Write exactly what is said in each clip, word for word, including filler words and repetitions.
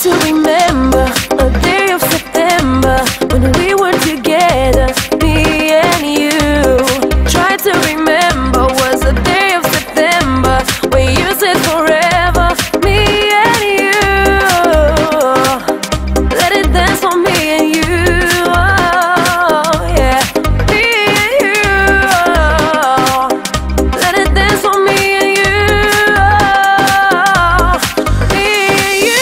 to remember a day of September when we were together, me and you. Try to remember was a day of September when you said forever, me and you. Let it dance for me and you. Oh, yeah. Me and you. Let it dance for me and you. Me and you.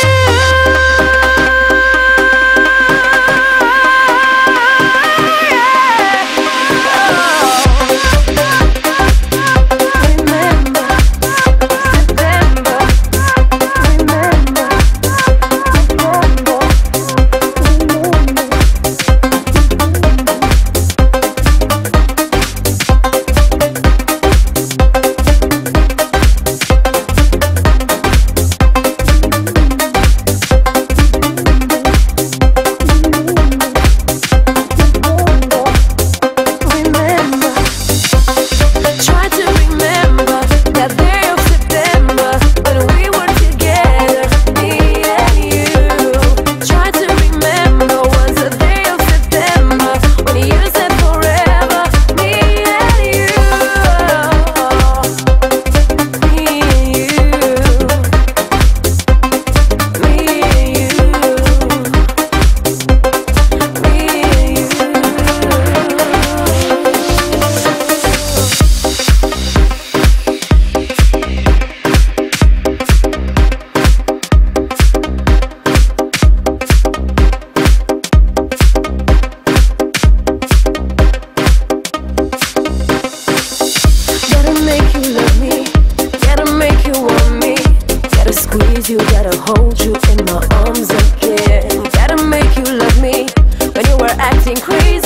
You gotta hold you in my arms again. Gotta make you love me when you were acting crazy.